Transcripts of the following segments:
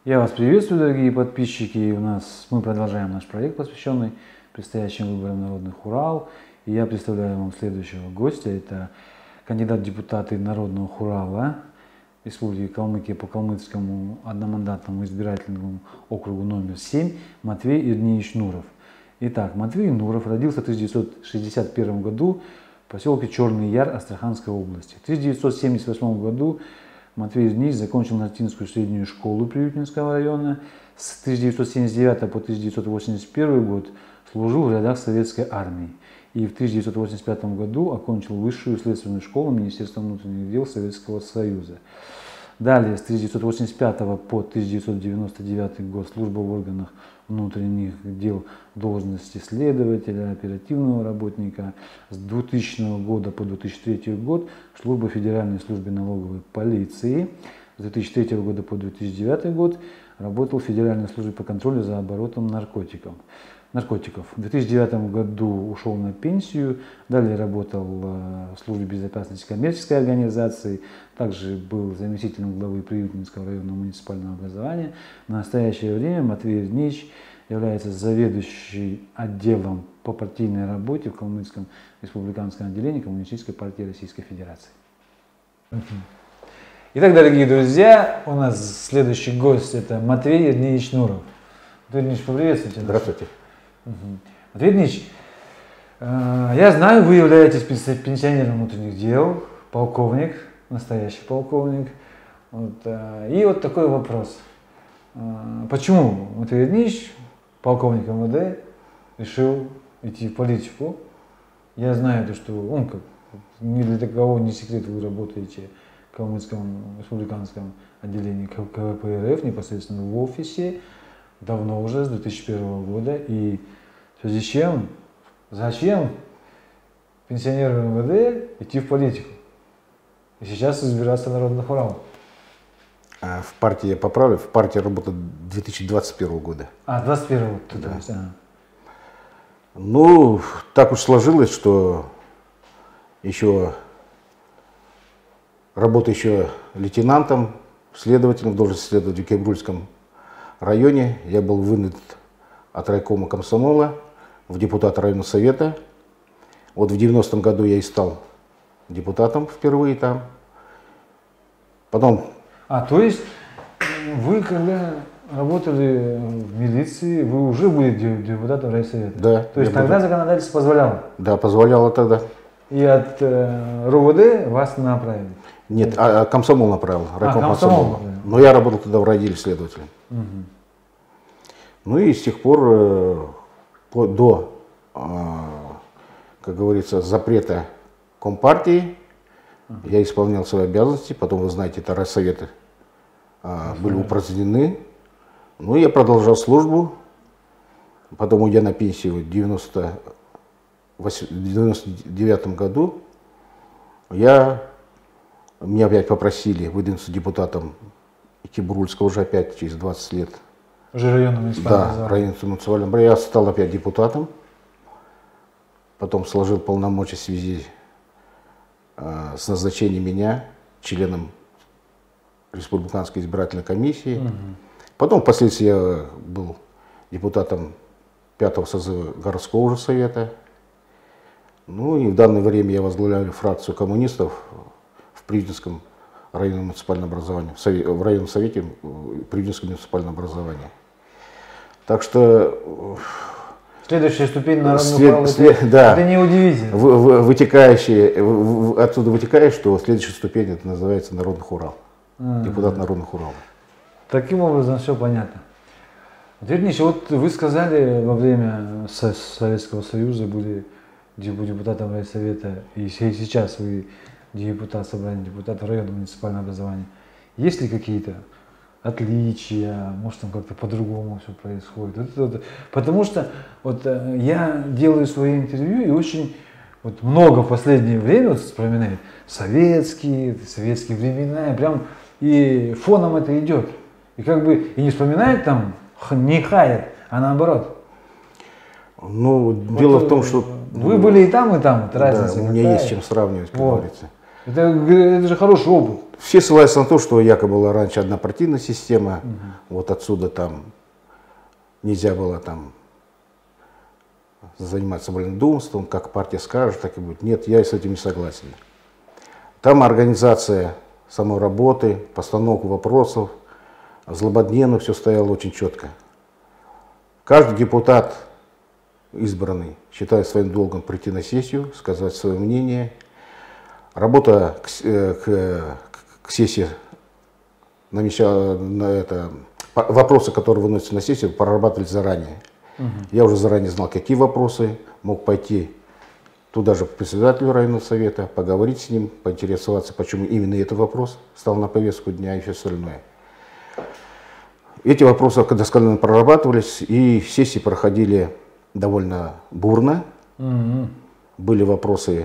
Я вас приветствую, дорогие подписчики. Мы продолжаем наш проект, посвященный предстоящим выборам народных Урал. И я представляю вам следующего гостя. Это кандидат в депутаты Народного Урала Республики Калмыкия по Калмыцкому одномандатному избирательному округу номер 7 Матвей Эрнеевич Нуров. Итак, Матвей Нуров родился в 1961 году в поселке Черный Яр Астраханской области. В 1978 году Матвей Эрнеевич закончил Нартинскую среднюю школу Приютинского района. С 1979 по 1981 год служил в рядах Советской армии. И в 1985 году окончил Высшую следственную школу Министерства внутренних дел Советского Союза. Далее, с 1985 по 1999 год служба в органах внутренних дел в должности следователя, оперативного работника. С 2000 года по 2003 год служба в Федеральной службе налоговой полиции. С 2003 года по 2009 год работал в Федеральной службе по контролю за оборотом наркотиков. В 2009 году ушел на пенсию, далее работал в службе безопасности коммерческой организации, также был заместителем главы Приютинского районного муниципального образования. В настоящее время Матвей Эрнеевич является заведующим отделом по партийной работе в Калмыцком республиканском отделении Коммунистической партии Российской Федерации. Итак, дорогие друзья, у нас следующий гость – это Матвей Эрнеевич Нуров. Матвей Эрнеевич, поприветствуйте. Здравствуйте. Матвей Эрнеевич, я знаю, вы являетесь пенсионером внутренних дел, полковник, настоящий полковник. И вот такой вопрос. Почему Матвей Эрнеевич, полковник МВД, решил идти в политику? Я знаю, что ни для кого не секрет, вы работаете в Калмыцком республиканском отделении КВП РФ, непосредственно в офисе, давно уже, с 2001 года. И в связи с чем, зачем пенсионеру МВД идти в политику? И сейчас избираться в Народных Урал. В партии, я поправлю, в партии работаю 2021 года. 21 год. Да. Ну, так уж сложилось, что работаю еще лейтенантом, следователем в должности следователя в Кебрульском районе. Я был вынут от райкома комсомола в депутата районного совета. Вот в 90-м году я и стал депутатом впервые там. Потом... То есть вы, когда работали в милиции, вы уже были депутатом райсовета? Да. То есть тогда законодательство позволяло? Да, позволяло тогда. И от РОВД вас направили? Нет, комсомол направил, райком комсомол. Но я работал тогда в райделе следователем. Угу. Ну и с тех пор до, как говорится, запрета Компартии я исполнял свои обязанности. Потом, вы знаете, это райсоветы были упразднены. Ну, я продолжал службу. Потом, уйдя на пенсию в 1999 году, меня опять попросили выдвинуться депутатом Кебрульского уже опять через 20 лет. Уже районным муниципальным. Да, районным муниципальным. Я стал опять депутатом. Потом сложил полномочия в связи с назначением меня членом Республиканской избирательной комиссии. Угу. Потом впоследствии я был депутатом 5-го созыва городского уже совета. Ну и в данное время я возглавляю фракцию коммунистов в Приютинском районном муниципальном образовании, в районном совете Приютинского муниципального образования. Так что... Следующая ступень Народного Урала, да, это не удивительно. Отсюда вытекает, что следующая ступень это называется Народных Урал. Депутат Народных Уралов. Таким образом все понятно. Вернее, вот вы сказали, во время Советского Союза были депутатом райсовета, и сейчас вы депутат собрания депутатов районного муниципального образования. Есть ли какие-то отличия, может там как-то по-другому все происходит? Потому что я делаю свои интервью и очень много в последнее время вспоминаю советские времена, прям и фоном это идет. И и не вспоминает там, не хает, а наоборот. Ну, дело в том, что... Вы были и там, разница. Да, у меня есть чем сравнивать, как говорится. Это же хороший опыт. Все ссылаются на то, что якобы была раньше однопартийная система, вот отсюда там нельзя было там заниматься вольнодумством, как партия скажет, так и будет. Нет, я с этим не согласен. Там организация самой работы, постановка вопросов, злободневно все стояло очень четко. Каждый депутат избранный считает своим долгом прийти на сессию, сказать свое мнение. Работа к сессии, вопросы, которые выносятся на сессию, прорабатывались заранее. Я уже заранее знал, какие вопросы, мог пойти туда же к председателю районного совета, поговорить с ним, поинтересоваться, почему именно этот вопрос стал на повестку дня и все остальное. Эти вопросы досконально прорабатывались, и сессии проходили довольно бурно. Были вопросы,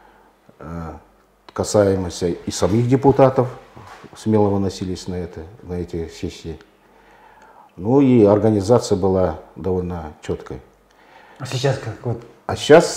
касаемые и самих депутатов, смело выносились на эти сессии. Ну и организация была довольно четкой. А сейчас как вот? Сейчас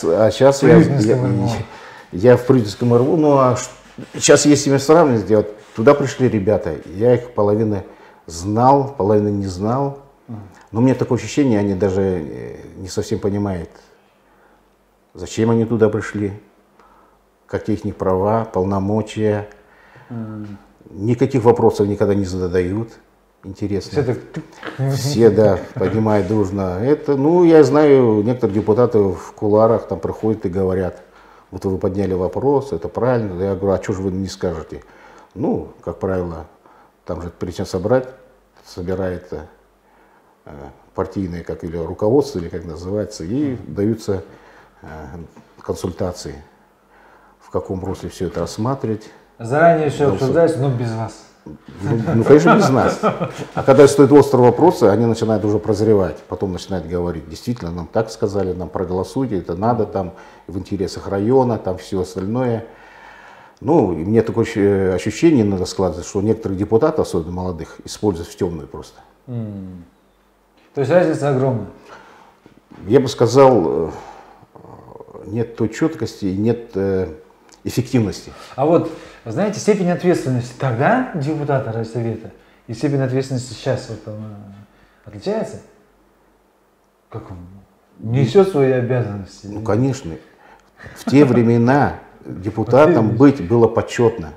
я в Прюдинском РВУ, сейчас если меня сравнивать, вот, туда пришли ребята, я их половину знал, половину не знал, но у меня такое ощущение, они даже не совсем понимают, зачем они туда пришли, какие их права, полномочия, никаких вопросов никогда не задают. Интересно. Все, да, поднимают дружно. Я знаю, некоторые депутаты в кулуарах там приходят и говорят, вот вы подняли вопрос, это правильно. Я говорю, а что же вы не скажете? Ну, как правило, там же перед тем собирает партийное, или руководство, или как называется, и даются консультации, в каком русле все это рассматривать. Заранее все обсуждается, но без вас. Конечно, без нас. А когда стоит острые вопросы, они начинают уже прозревать. Потом начинают говорить, действительно, нам так сказали, нам проголосуйте, это надо там в интересах района, там все остальное. И мне такое ощущение надо складывать, что некоторые депутаты, особенно молодых, используют в темную просто. То есть разница огромная? Я бы сказал, нет той четкости, нет эффективности. А вот, знаете, степень ответственности тогда депутата райсовета и степень ответственности сейчас отличается? Как он несет свои обязанности? Конечно. В те времена депутатом быть было почетно.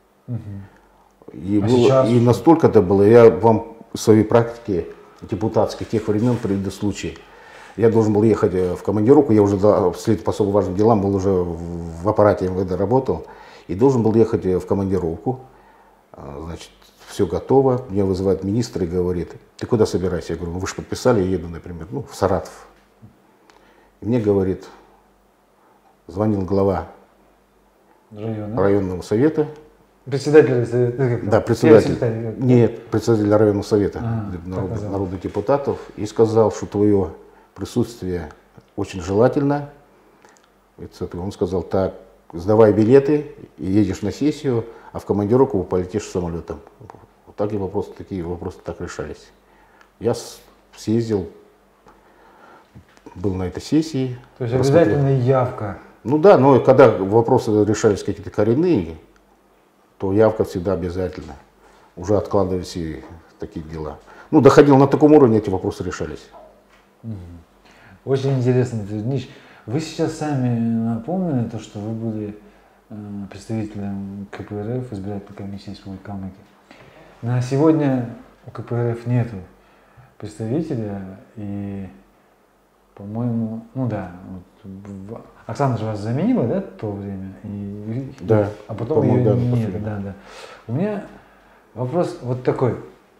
И настолько это было. Я вам в своей практике депутатской тех времен приведу случай. Я должен был ехать в командировку, я уже вслед по особо важным делам был уже в аппарате МВД работал, и должен был ехать в командировку. Значит, все готово, меня вызывает министр и говорит, ты куда собираешься? Я говорю, вы же подписали, я еду, например, в Саратов. И мне говорит, звонил глава районного совета. Председатель совета? Да, председатель. Нет, председатель районного совета народных депутатов, и сказал, что твое присутствие очень желательно. Он сказал, так, сдавай билеты, и едешь на сессию, а в командировку полетишь самолетом. Вот такие вопросы так решались. Я съездил, был на этой сессии. То есть обязательно явка? Ну да, но когда вопросы решались какие-то коренные, то явка всегда обязательно. Уже откладывались и такие дела. Доходил на таком уровне, эти вопросы решались. Очень интересно, Денис. Вы сейчас сами напомнили то, что вы были представителем КПРФ, избирательной комиссии Республики Калмыкия. На сегодня у КПРФ нету представителя, и, по-моему, Оксана же вас заменила, да, в то время? Да. А потом ее нет. Да. У меня вопрос вот такой.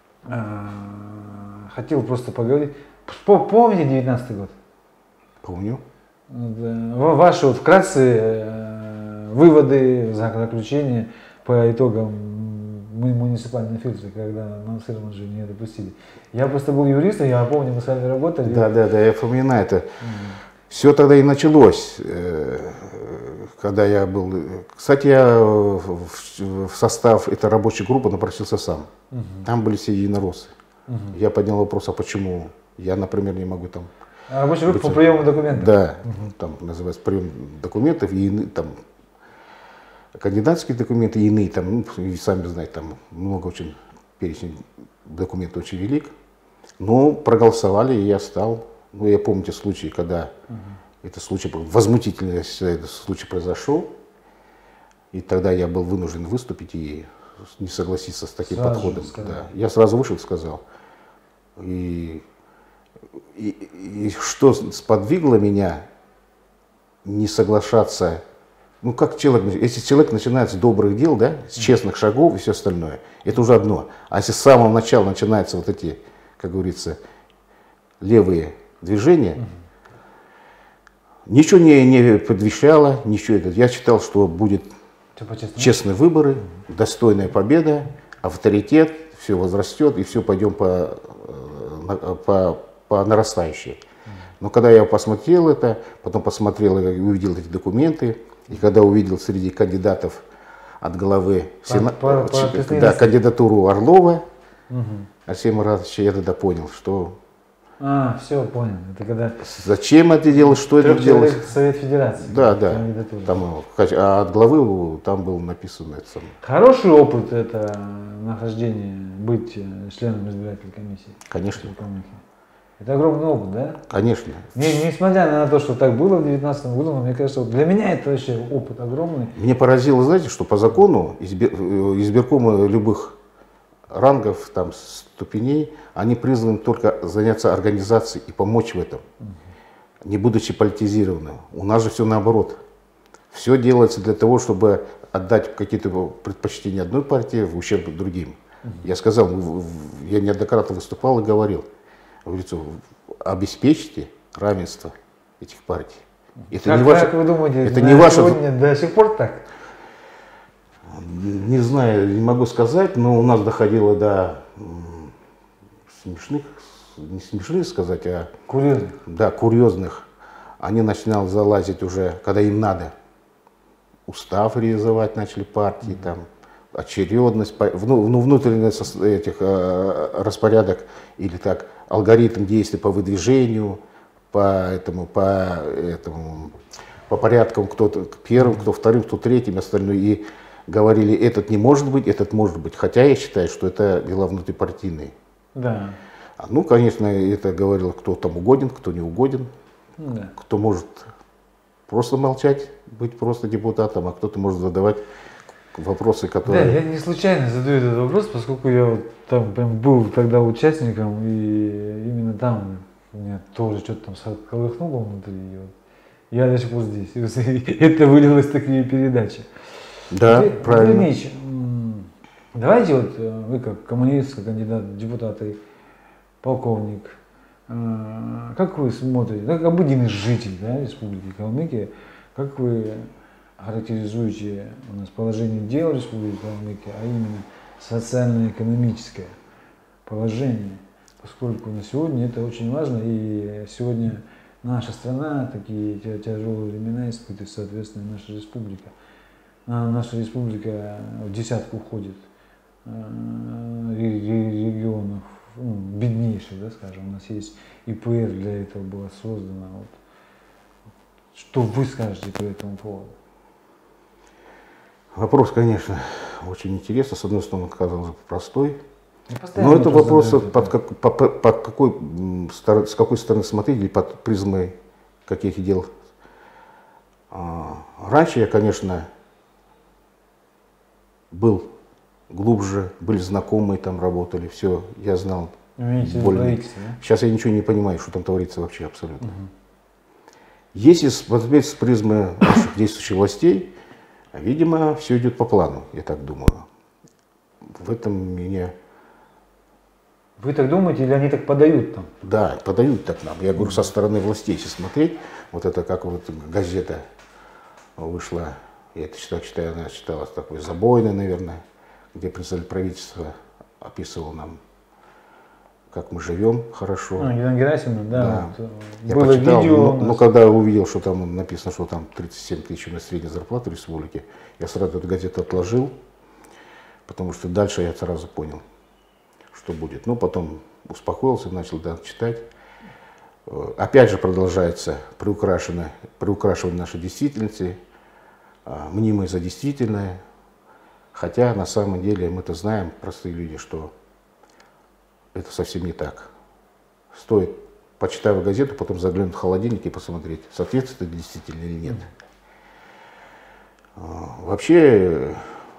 Хотел просто поговорить. Помните 19-й год? Помню. Ваши вкратце выводы, заключения по итогам муниципальной фильтры, когда Мансырман же не допустили. Я просто был юристом, я помню, мы с вами работали. Да, я вспоминаю это. Все тогда и началось, когда я был... Кстати, я в состав этой рабочей группы напросился сам. Там были все единороссы. Я поднял вопрос, а почему я, например, не могу там... Рабочая группа по приему документов? Да, там называется прием документов, и там кандидатские документы, иные, там, ну, вы сами знаете, там много очень, перечень документов очень велик. Но проголосовали, и я стал. Ну, я помните случай, когда это случай, возмутительный этот случай произошел. И тогда я был вынужден выступить и не согласиться с таким подходом. Да. Я сразу вышел и сказал. И что сподвигло меня не соглашаться, ну как человек, если человек начинает с добрых дел, да, с честных шагов и все остальное, это уже одно. А если с самого начала начинаются вот эти, как говорится, левые движения, ничего не предвещало, ничего. Я считал, что будет честные выборы, достойная победа, авторитет, все возрастет и все пойдем по нарастающей. Но когда я посмотрел это, потом посмотрел и увидел эти документы, и когда увидел среди кандидатов от главы кандидатуру Орлова, Арсения Маратовича, я тогда понял, что... все, понял. Это когда... Зачем это делать, что это делать? Совет Федерации. Да. Там, а от главы там было написано это самое. Хороший опыт это нахождение, быть членом избирательной комиссии? Конечно. Это огромный опыт, да? Конечно. Несмотря на то, что так было в 2019 году, но мне кажется, для меня это вообще опыт огромный. Мне поразило, знаете, что по закону избиркомы любых рангов, там, ступеней, они призваны только заняться организацией и помочь в этом, не будучи политизированным. У нас же все наоборот. Все делается для того, чтобы отдать какие-то предпочтения одной партии в ущерб другим. Я сказал, я неоднократно выступал и говорил, обеспечьте равенство этих партий. Это как вы думаете, это не ваше... сегодня до сих пор так? Не знаю, не могу сказать, но у нас доходило до смешных, не смешных сказать, а... Курьезных. Да, курьезных. Они начинали залазить уже, когда им надо. Устав реализовать начали партии, там, очередность, внутренний распорядок или так, алгоритм действий по выдвижению, по порядкам, кто первым, кто вторым, кто третьим, остальное. И говорили, этот не может быть, этот может быть. Хотя я считаю, что это дела внутрипартийные. Да. Ну, конечно, это говорил, кто там угоден, кто не угоден, кто может просто молчать, быть просто депутатом, а кто-то может задавать вопросы, которые... Да, я не случайно задаю этот вопрос, поскольку я вот там прям был тогда участником, и именно там меня тоже что-то там колыхнуло внутри. И вот я до сих пор здесь. И это вылилось в такие передачи. Да, правильно. Ильич, давайте вот вы как коммунист, как кандидат в депутаты, полковник, как вы смотрите, как обыденный житель, да, Республики Калмыкия, как вы характеризуете у нас положение дел в Республике Калмыкия, а именно социально-экономическое положение, поскольку на сегодня это очень важно, и сегодня наша страна такие тяжелые времена испытывает, соответственно, наша республика. Наша республика в десятку входит регионов беднейших, да, скажем. У нас есть ИПР для этого было создано. Вот. Что вы скажете по этому поводу? Вопрос, конечно, очень интересный. С одной стороны, казалось бы, простой. Но это вопрос, с какой стороны смотреть, или под призмой каких дел. Раньше я, конечно, был глубже, были знакомые, там работали, все, я знал. Более. Да? Сейчас я ничего не понимаю, что там творится вообще абсолютно. Если смотреть с призмы наших действующих властей, видимо, все идет по плану, я так думаю. В этом меня... Вы так думаете, или они так подают там? Да, подают так нам. Я говорю, со стороны властей, если смотреть, вот это как вот газета вышла, я это считаю, она считалась такой забойной, наверное, где представитель правительства описывал нам, как мы живем хорошо. Геннадий Герасимов, да. Вот, я было почитал, видео. Но когда увидел, что там написано, что там 37 тысяч на среднюю зарплату в республике, я сразу эту газету отложил, потому что дальше я сразу понял, что будет. Ну, потом успокоился, начал читать. Опять же продолжается приукрашивание нашей действительности. мнимое за действительное. Хотя на самом деле мы-то знаем, простые люди, что это совсем не так. Стоит, почитав газету, потом заглянуть в холодильник и посмотреть, соответствует это действительно или нет. Вообще,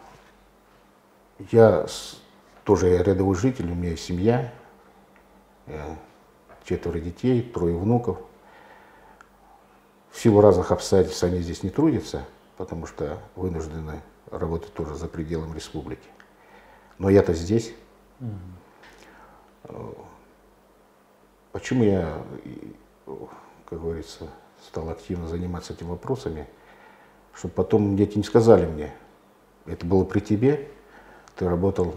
я тоже рядовой житель, у меня есть семья, 4 детей, 3 внуков. В силу разных обстоятельств они здесь не трудятся, потому что вынуждены работать тоже за пределами республики. Но я-то здесь. Почему я, как говорится, стал активно заниматься этими вопросами? Чтобы потом дети не сказали мне, это было при тебе, ты работал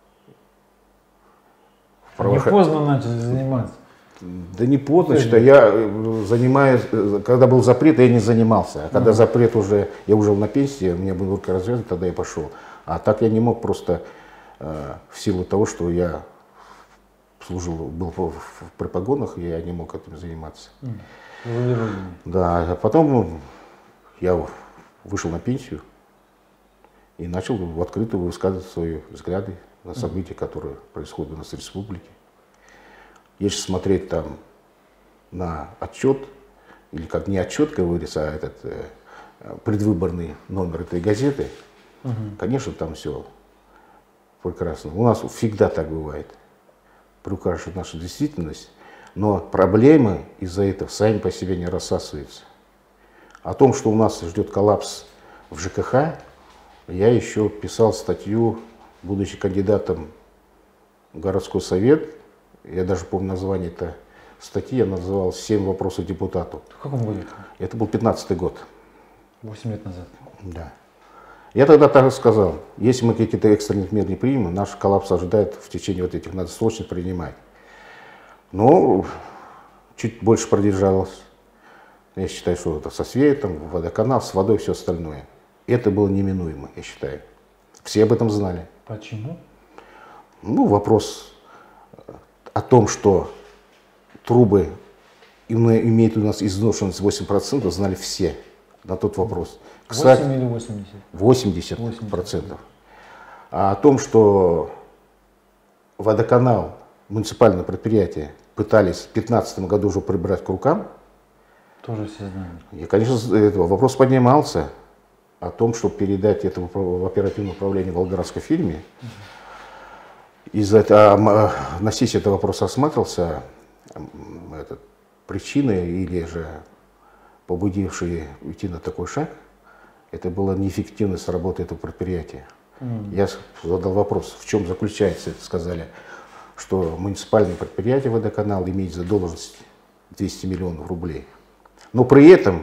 в Не поздно начал заниматься. Да не поздно, считаю. Я занимаюсь, когда был запрет, я не занимался. А когда запрет уже, я уже на пенсии, у меня были руки развязаны, тогда я пошел. А так я не мог просто в силу того, что я служил, был при погонах, я не мог этим заниматься. Да, а потом я вышел на пенсию и начал в открытую высказывать свои взгляды на события, которые происходят у нас в республике. Если смотреть там на отчет, или как не отчет, как говорится, а этот предвыборный номер этой газеты, конечно, там все прекрасно. У нас всегда так бывает. Приукрашивает нашу действительность, но проблемы из-за этого сами по себе не рассасываются. О том, что у нас ждет коллапс в ЖКХ, я еще писал статью, будучи кандидатом в городской совет. Я даже помню название этой статьи, я называл «7 вопросов депутату». В каком году? Это был 15-й год. 8 лет назад. Да. Я тогда так сказал, если мы какие-то экстренных мер не примем, наш коллапс ожидает в течение вот этих, надо срочно принимать. Но чуть больше продержалось. Я считаю, что это со светом, водоканал, с водой, все остальное. Это было неминуемо, я считаю. Все об этом знали. Почему? Ну, вопрос о том, что трубы имеют у нас изношенность 8%, знали все на тот вопрос. Кстати, 8 или 80? 80%. А о том, что водоканал, муниципальное предприятие, пытались в 2015 году уже прибрать к рукам, тоже все знали. и, конечно, вопрос поднимался о том, чтобы передать это в оперативное управление Волгоградской фирме. Из-за этого, на сессии этот вопрос осматривался, причины или же побудившие уйти на такой шаг, это была неэффективность работы этого предприятия. Я задал вопрос, в чем заключается это, сказали, что муниципальное предприятие водоканал имеет задолженность 200 миллионов рублей. Но при этом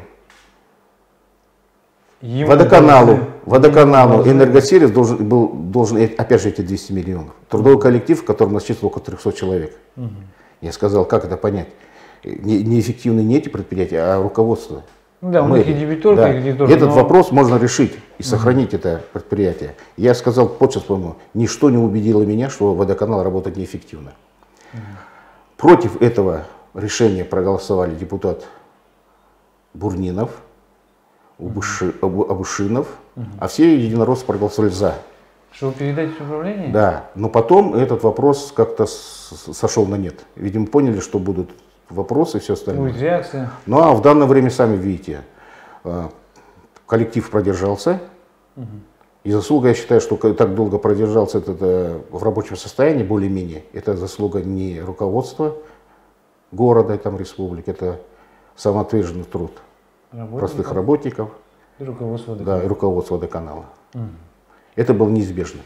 водоканалу энергосервис должен, опять же, эти 200 миллионов. Трудовой коллектив, в котором насчитывается около 300 человек. Я сказал, как это понять? Неэффективны не эти предприятия, а руководство. Да, у них и дебиторка, да. и кредиторка. Этот вопрос можно решить и сохранить это предприятие. Я сказал, подчас, по-моему, ничто не убедило меня, что водоканал работает неэффективно. Против этого решения проголосовали депутат Бурнинов, Абушинов, а все единороссы проголосовали за. Чтобы передать управление? Да, но потом этот вопрос как-то сошел на нет. Видимо, поняли, что будут вопросы и все остальное. Будет реакция. Ну а в данное время, сами видите, коллектив продержался. И заслуга, я считаю, что так долго продержался этот в рабочем состоянии, более-менее, это заслуга не руководства города, там, республики, это самоотверженный труд простых работников и руководство водоканала. Да, и руководство водоканала. Это было неизбежно.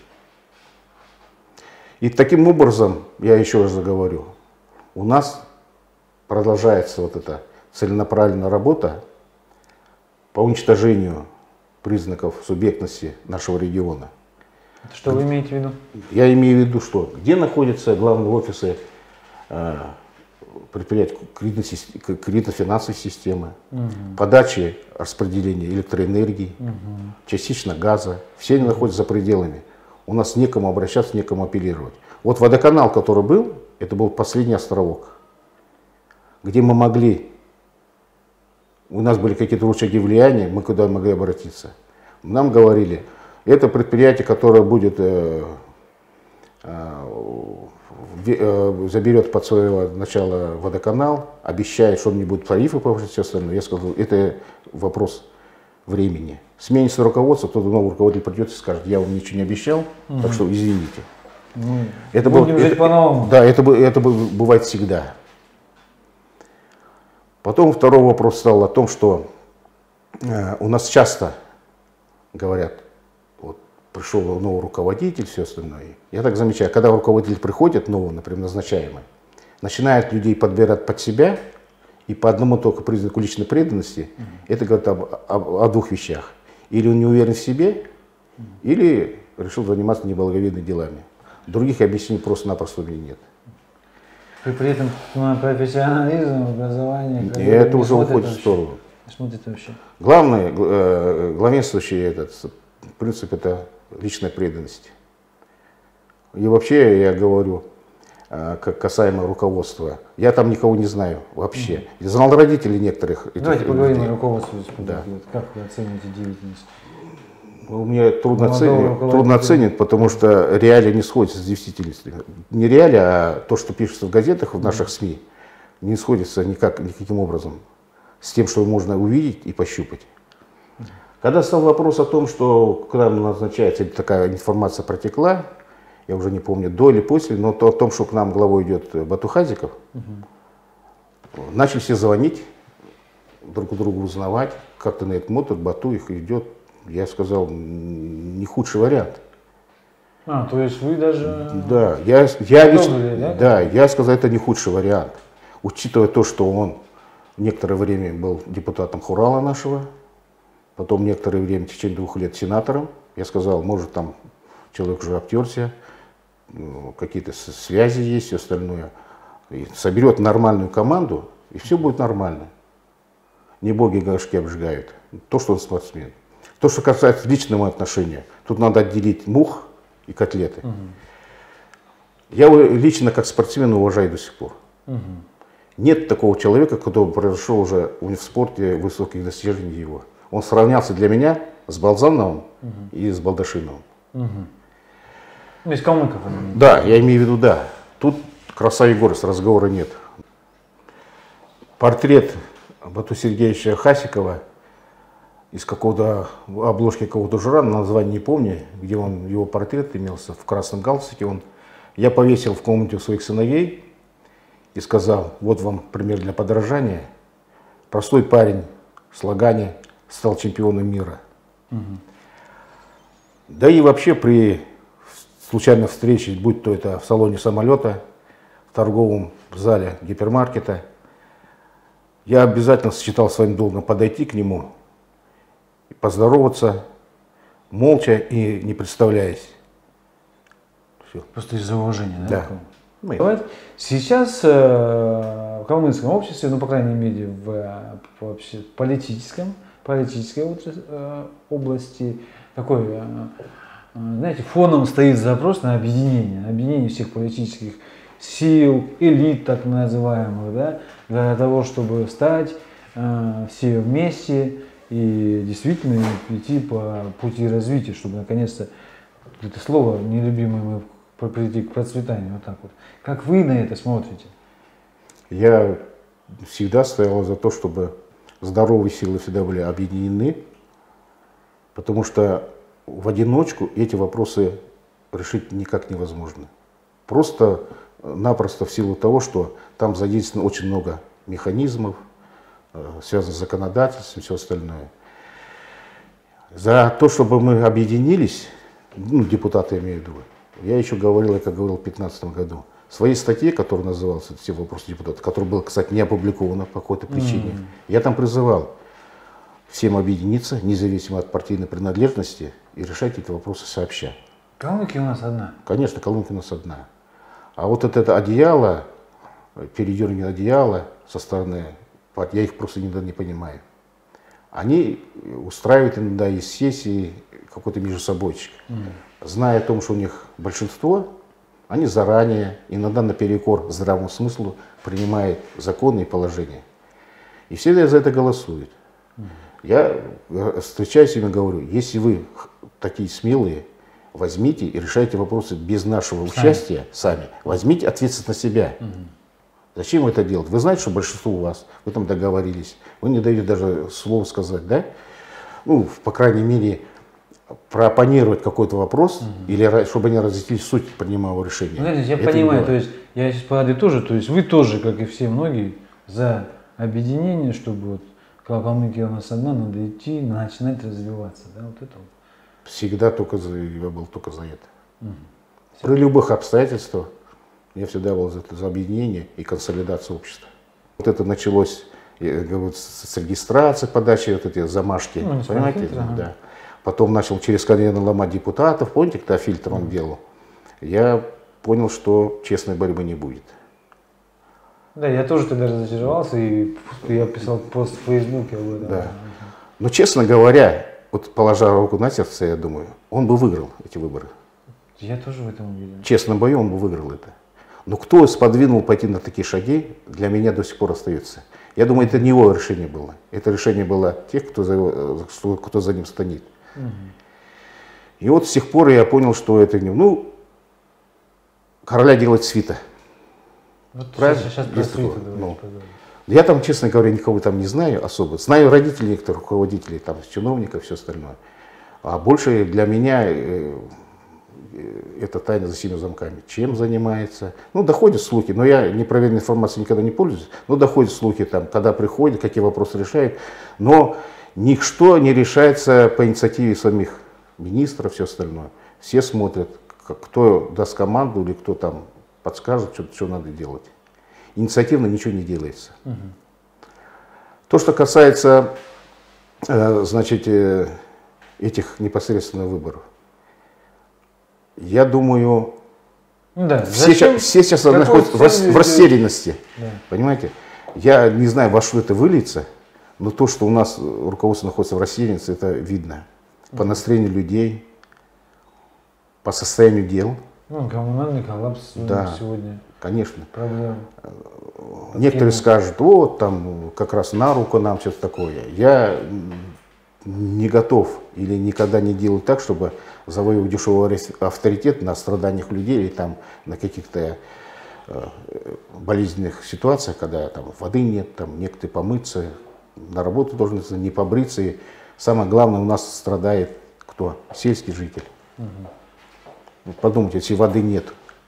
И таким образом, я еще раз заговорю, у нас продолжается вот эта целенаправленная работа по уничтожению признаков субъектности нашего региона. Это что вы имеете в виду? Я имею в виду, что где находятся главные офисы предприятий кредитно-финансовой системы, подачи, распределения электроэнергии, частично газа. Все они находятся за пределами. У нас некому обращаться, некому апеллировать. Вот водоканал, который был, это был последний островок, где мы могли, у нас были какие-то рычаги влияния, мы куда могли обратиться. Нам говорили, это предприятие, которое будет, заберет под свое начало водоканал, обещает, что он не будет тарифы повышать, все остальное. Я сказал, это вопрос времени. Сменится руководство, кто-то новый руководитель придет и скажет, я вам ничего не обещал, так что извините. Это будем жить по-новому. Да, это бывает всегда. Потом второй вопрос стал о том, что у нас часто говорят, вот пришел новый руководитель, все остальное. Я так замечаю, когда руководитель приходит, новый, например, назначаемый, начинает людей подбирать под себя, и по одному только признаку личной преданности, это говорит о двух вещах. Или он не уверен в себе, или решил заниматься неблаговидными делами. Других объяснений просто-напросто у меня нет. При этом на профессионализм, образование... Это уже уходит в сторону. Смотрит вообще. Главное, главенствующий этот принцип — это личная преданность. И вообще, я говорю, как касаемо руководства, я там никого не знаю вообще. Я знал родителей некоторых. Давайте поговорим о руководстве. Да. Как вы оцените деятельность? У меня трудно оценить, потому что реалии не сходятся с действительностью. Не реалии, а то, что пишется в газетах, в наших СМИ, не сходится никаким образом с тем, что можно увидеть и пощупать. Когда стал вопрос о том, что к нам назначается, такая информация протекла, я уже не помню, до или после, но о том, что к нам главой идет Батухазиков, начали все звонить, друг другу узнавать, как-то на этот мотор, Бату их идет. Я сказал, не худший вариант. То есть вы даже... Да, я сказал, это не худший вариант. Учитывая то, что он некоторое время был депутатом Хурала нашего, потом некоторое время, в течение 2 лет, сенатором, я сказал, может, там человек уже обтерся, какие-то связи есть, все остальное. И соберет нормальную команду, и все будет нормально. Не боги горшки обжигают. То, что он спортсмен. То, что касается личного отношения, тут надо отделить мух и котлеты. Я его лично как спортсмена уважаю до сих пор. Нет такого человека, который произошел уже в спорте высоких достижений его. Он сравнялся для меня с Балзановым и с Балдашиновым. Из Калмыков. Да, я имею в виду, да. Тут краса и гордость, разговора нет. Портрет Бату Сергеевича Хасикова из какого-то обложки какого-то журнала, название не помню, где его портрет имелся в красном галстуке. Я повесил в комнате у своих сыновей и сказал, вот вам пример для подражания. Простой парень с Лагани стал чемпионом мира. Да и вообще при случайной встрече, будь то это в салоне самолета, в торговом зале гипермаркета, я обязательно считал своим долгом подойти к нему, поздороваться, молча и не представляясь. Все. Просто из-за уважения, да? Да. Сейчас в калмыцком обществе, ну, по крайней мере, в политической области, такой, знаете, фоном стоит запрос на объединение всех политических сил, элит так называемых, да, для того, чтобы стать все вместе и действительно идти по пути развития, чтобы наконец-то, это слово нелюбимое, мы прийти к процветанию, вот так вот. Как вы на это смотрите? Я всегда стоял за то, чтобы здоровые силы всегда были объединены, потому что в одиночку эти вопросы решить никак невозможно. Просто-напросто в силу того, что там задействовано очень много механизмов, связанных с законодательством и все остальное. За то, чтобы мы объединились, ну, депутаты я имею в виду, я еще говорил, как говорил в 2015 году, в своей статье, которая называлась «Все вопросы депутата», которая была, кстати, не опубликована по какой-то причине, я там призывал всем объединиться, независимо от партийной принадлежности, и решать эти вопросы сообща. Калмыки у нас одна. Конечно, Калмыки у нас одна. А вот это одеяло, передергивание одеяла со стороны партии, я их просто иногда не понимаю. Они устраивают иногда из сессии какой-то межсобойчик. Зная о том, что у них большинство, они заранее, иногда наперекор здравому смыслу, принимают законы и положения. И все за это голосуют. Я встречаюсь с ними и говорю, если вы такие смелые, возьмите и решайте вопросы без нашего участия сами. Возьмите ответственность на себя. Зачем вы это делаете? Вы знаете, что большинство у вас, вы там договорились, вы не даете даже слова сказать, да? Ну, по крайней мере, прооппонировать какой-то вопрос, или чтобы они разъяснили суть принимаемого решения. Знаете, я понимаю, то есть, я сейчас подытожу, то есть вы тоже, как и все многие, за объединение, чтобы вот, как Калмыкия у нас одна, надо идти, начинать развиваться, да, вот это вот. Всегда я был только за это. При любых обстоятельствах я всегда был за объединение и консолидацию общества. Вот это началось с регистрации, подачи, вот эти замашки, понимаете? Да. Потом начал через колено ломать депутатов, помните, когда фильтр он делал? Я понял, что честной борьбы не будет. Да, я тоже тогда разочаровался, и я писал пост в Фейсбуке об этом. Да. Но, честно говоря, вот положа руку на сердце, я думаю, он бы выиграл эти выборы. Я тоже в этом уверен. В честном бою он бы выиграл это. Но кто сподвинул пойти на такие шаги, для меня до сих пор остается. Я думаю, это не его решение было. Это решение было тех, кто за ним стоит. И вот с тех пор я понял, что это не... Ну, короля делать свита. Вот правильно? Сейчас про свиту давайте поговорим. Я там, честно говоря, никого там не знаю особо. Знаю родителей некоторых, руководителей, там, чиновников, все остальное. А больше для меня это тайна за 7 замками. Чем занимается? Ну, доходят слухи, но я непроверенной информацией никогда не пользуюсь. Но доходят слухи, там, когда приходят, какие вопросы решают. Но ничто не решается по инициативе самих министров, все остальное. Все смотрят, кто даст команду или кто там подскажет, что надо делать. Инициативно ничего не делается. То, что касается, значит, этих непосредственно выборов, я думаю, да, все сейчас находятся в растерянности. Да. Понимаете? Я не знаю, во что это выльется, но то, что у нас руководство находится в растерянности, это видно. По настроению людей, по состоянию дел. Ну, коммунальный коллапс сегодня. Конечно. Проблема. Некоторые скажут, вот там как раз на руку нам что-то такое. Я не готов или никогда не делаю так, чтобы завоевывать дешевый авторитет на страданиях людей или там на каких-то болезненных ситуациях, когда там воды нет, там некоторые помыться, на работу должен не побриться. И самое главное, у нас страдает кто? Сельский житель. Подумайте, если воды нет.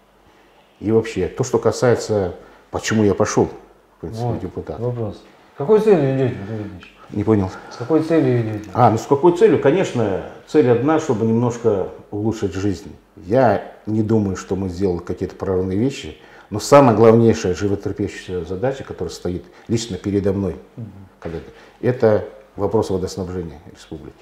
И вообще, то, что касается, почему я пошел, в принципе, вот, депутат. Вопрос. С какой целью идете, Владимир Ильич? Не понял. С какой целью идете? Ну с какой целью? Конечно, цель одна, чтобы немножко улучшить жизнь. Я не думаю, что мы сделали какие-то прорывные вещи, но самая главнейшая животрепещущая задача, которая стоит лично передо мной, это вопрос водоснабжения республики.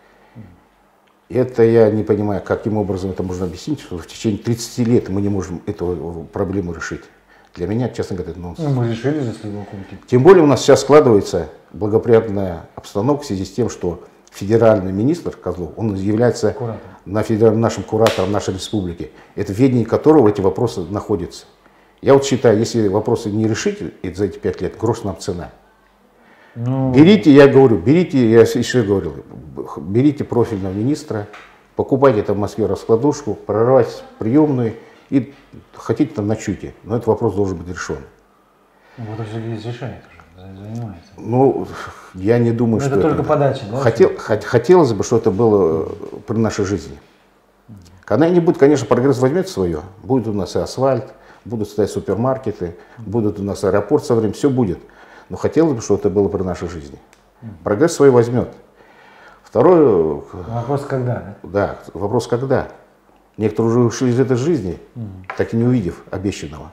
Это я не понимаю, каким образом это можно объяснить, что в течение 30 лет мы не можем эту проблему решить. Для меня, честно говоря, это нонсенс. Мы решили за Сливокумки. Тем более у нас сейчас складывается благоприятная обстановка в связи с тем, что федеральный министр Козлов, он является нашим куратором нашей республики, это в ведении которого эти вопросы находятся. Я вот считаю, если вопросы не решить за эти 5 лет, грош нам цена. Берите, я говорю, берите, я еще говорил, берите профильного министра, покупайте там в Москве раскладушку, прорывайте приемную и хотите там ночуйте. Но этот вопрос должен быть решен. Вот это здесь решает уже, занимается. Ну, я не думаю, что это только подача, да? Хотелось бы, чтобы это было при нашей жизни. Когда-нибудь, конечно, прогресс возьмет свое. Будет у нас и асфальт, будут стоять супермаркеты, будут у нас аэропорт со временем, все будет. Но хотелось бы, чтобы это было при нашей жизни. Прогресс свой возьмет. Второй... Вопрос когда? Да, вопрос когда. Некоторые уже ушли из этой жизни, так и не увидев обещанного.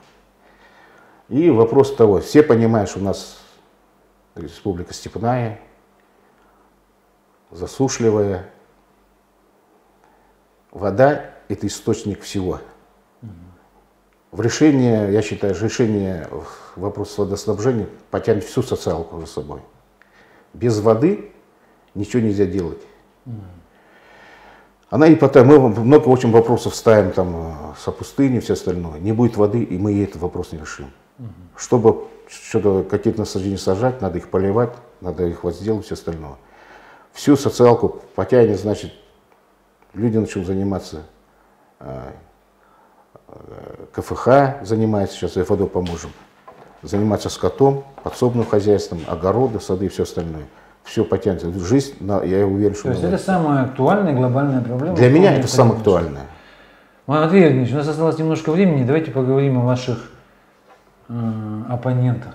И вопрос того, все понимают, что у нас республика степная, засушливая. Вода – это источник всего. В решение, я считаю, решение вопроса водоснабжения потянет всю социалку за собой. Без воды ничего нельзя делать. Она и потом, мы много очень вопросов ставим там со пустыни, все остальное. Не будет воды, и мы этот вопрос не решим. Чтобы что-то, какие-то насаждения сажать, надо их поливать, надо их возделать, все остальное. всю социалку потянет, значит, люди начнут заниматься КФХ, занимается, сейчас ФДО поможем, заниматься скотом, подсобным хозяйством, огороды, сады и все остальное. Все потянется. Жизнь, я уверен, что... То есть это самая актуальная глобальная проблема? Для меня это самое актуальное. Андрей Евгеньевич, у нас осталось немножко времени, давайте поговорим о ваших оппонентах.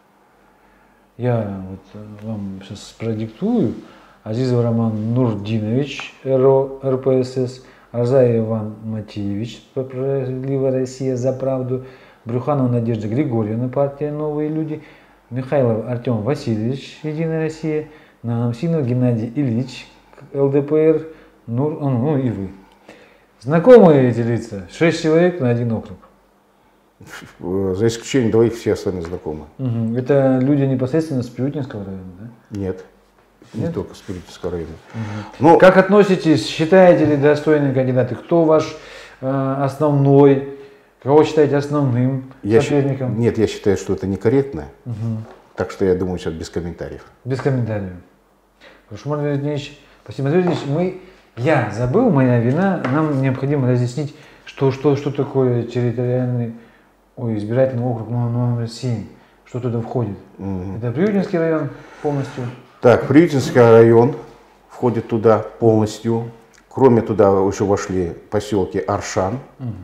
Я вот вам сейчас продиктую. Азизов Роман Нурдинович, РО РПСС, Арзаев Иван Матиевич, Справедливая Россия за правду, Брюханова Надежда Григорьевна, партия Новые люди, Михайлов Артем Васильевич, Единая Россия, Намсинов Геннадий Ильич, ЛДПР, ну и вы. Знакомые эти лица? 6 человек на один округ. За исключением двоих, все остальные знакомы. Угу. Это люди непосредственно с Пирютинского района, да? Нет, не только с Пирютинского района. Угу. Но... Как относитесь, считаете ли достойные кандидаты? Кто ваш основной, кого считаете основным соперником? Нет, я считаю, что это некорректно. Угу. Так что я думаю, сейчас без комментариев. Без комментариев. Хорошо, Андрей Евгеньевич, спасибо. Андрей Евгеньевич, я забыл, моя вина, нам необходимо разъяснить, что такое территориальный избирательный округ номер 7, что туда входит. Это Приютинский район полностью? Так, Приютинский район входит туда полностью. Кроме туда еще вошли поселки Аршан,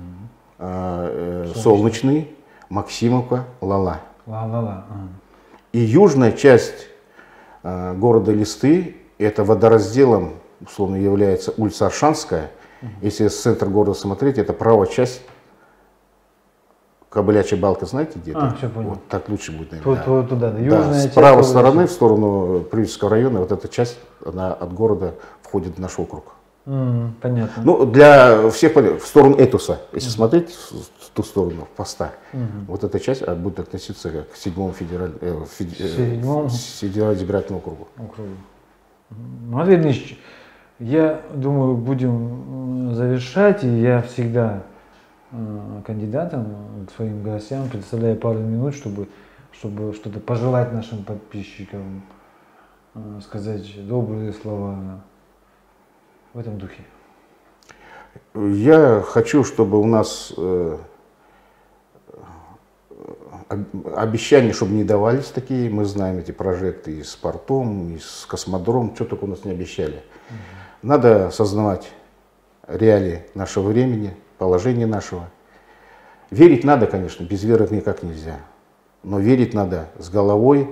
Солнечный, Максимовка, Лала. И южная часть города Листы, это водоразделом, условно, является улица Аршанская. Если с центра города смотреть, это правая часть. Кобылячья балка, знаете где-то? Все понял. Вот так лучше будет, наверное. Туда, да. Южная с правой стороны, в сторону Приютинского района, вот эта часть, она от города входит в наш округ. Понятно. Ну, для всех, в сторону Этуса, если смотреть в ту сторону, поста, вот эта часть будет относиться к 7-му федеральному избирательному округу. Андрей Ильич, я думаю, будем завершать, и я всегда кандидатам, своим гостям предоставляю пару минут, чтобы что-то пожелать нашим подписчикам, сказать добрые слова в этом духе. Я хочу, чтобы у нас обещания, чтобы не давались такие, мы знаем эти прожекты и с портом, и с космодромом, что только у нас не обещали. Надо осознавать реалии нашего времени, положение нашего. Верить надо, конечно, без веры никак нельзя. Но верить надо с головой,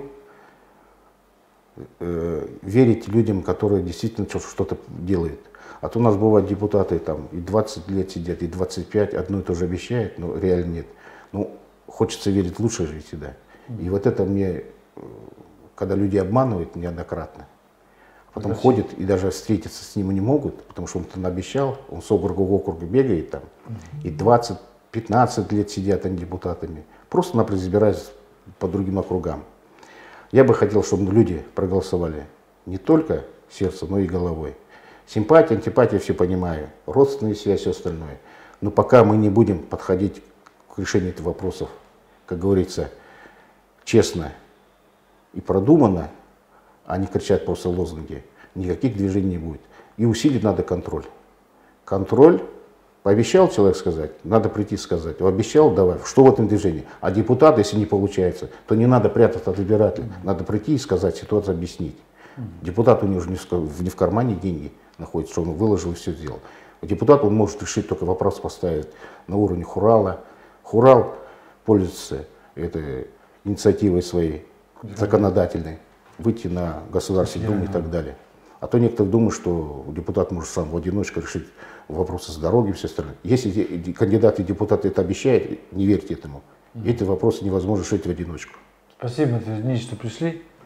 верить людям, которые действительно что-то делают. А то у нас бывают депутаты, там и 20 лет сидят, и 25, одно и то же обещают, но реально нет. Ну, хочется верить, лучше жить всегда. И вот это мне, когда люди обманывают неоднократно, потом ходят и даже встретиться с ним не могут, потому что он там обещал, он с округа в округ бегает там, и 20-15 лет сидят они депутатами, просто-напросто избираются по другим округам. Я бы хотел, чтобы люди проголосовали не только сердцем, но и головой. Симпатия, антипатия, все понимаю, родственные связи, все остальное. Но пока мы не будем подходить к решению этих вопросов, как говорится, честно и продуманно, а не кричать просто лозунги, никаких движений не будет. И усилить надо контроль. Контроль, пообещал человек сказать, надо прийти сказать. Обещал, давай, что в этом движении? А депутат, если не получается, то не надо прятаться от избирателя. Надо прийти и сказать, ситуацию объяснить. Депутат у него уже не в кармане деньги находится, что он выложил и все сделал. Депутат, он может решить только вопрос поставить на уровне Хурала. Хурал пользуется этой инициативой своей законодательной, выйти на Государственную Думу и так далее. А то некоторые думают, что депутат может сам в одиночку решить вопросы с дороги и все остальное. Если кандидаты и депутаты это обещают, не верьте этому. Эти вопросы невозможно решить в одиночку. Спасибо, Андрей Евгеньевич, что пришли.